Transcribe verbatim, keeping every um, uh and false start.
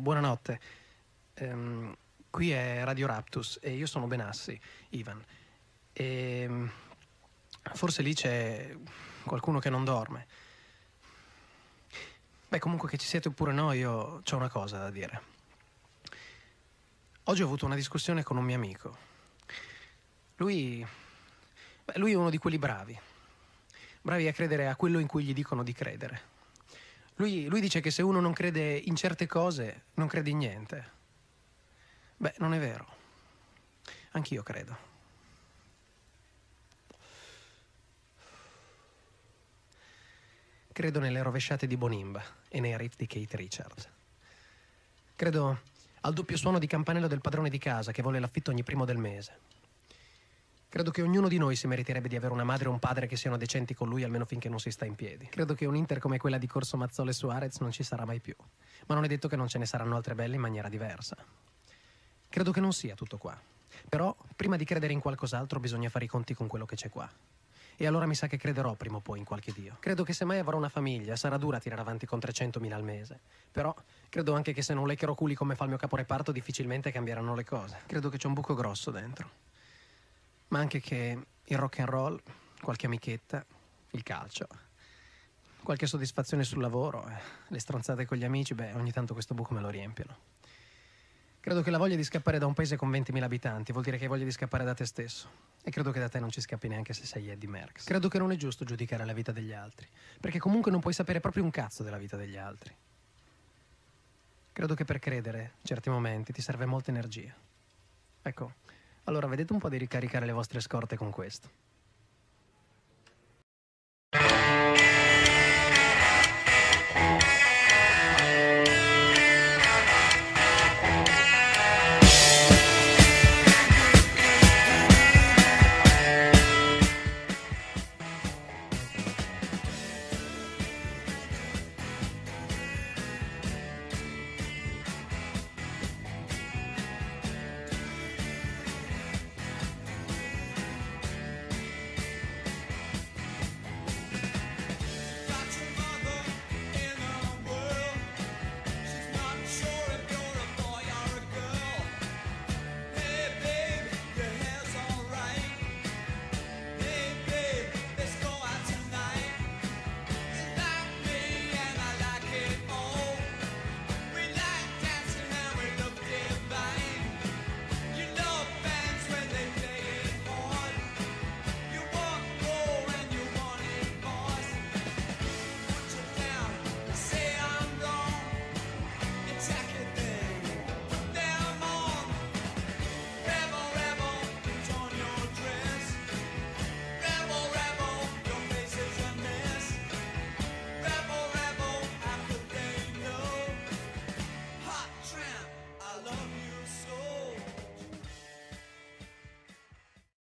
buonanotte. Ehm, qui è Radio Raptus e io sono Benassi, Ivan. E forse lì c'è qualcuno che non dorme. Beh, comunque che ci siete oppure no, io c'ho una cosa da dire. Oggi ho avuto una discussione con un mio amico. Lui... Beh, lui è uno di quelli bravi. Bravi a credere a quello in cui gli dicono di credere. Lui, lui dice che se uno non crede in certe cose, non crede in niente. Beh, non è vero. Anch'io credo. Credo nelle rovesciate di Bonimba e nei riff di Keith Richards. Credo al doppio suono di campanello del padrone di casa che vuole l'affitto ogni primo del mese. Credo che ognuno di noi si meriterebbe di avere una madre o un padre che siano decenti con lui almeno finché non si sta in piedi. Credo che un Inter come quella di Corso Mazzole Suarez non ci sarà mai più. Ma non è detto che non ce ne saranno altre belle in maniera diversa. Credo che non sia tutto qua. Però, prima di credere in qualcos'altro, bisogna fare i conti con quello che c'è qua. E allora mi sa che crederò prima o poi in qualche Dio. Credo che se mai avrò una famiglia, sarà dura tirare avanti con trecentomila al mese. Però, credo anche che se non leccherò culi come fa il mio caporeparto, difficilmente cambieranno le cose. Credo che c'è un buco grosso dentro. Ma anche che il rock and roll, qualche amichetta, il calcio, qualche soddisfazione sul lavoro, eh, le stronzate con gli amici, beh, ogni tanto questo buco me lo riempiono. Credo che la voglia di scappare da un paese con ventimila abitanti vuol dire che hai voglia di scappare da te stesso. E credo che da te non ci scappi neanche se sei Eddie Merckx. Credo che non è giusto giudicare la vita degli altri, perché comunque non puoi sapere proprio un cazzo della vita degli altri. Credo che per credere, in certi momenti, ti serve molta energia. Ecco, allora vedete un po' di ricaricare le vostre scorte con questo.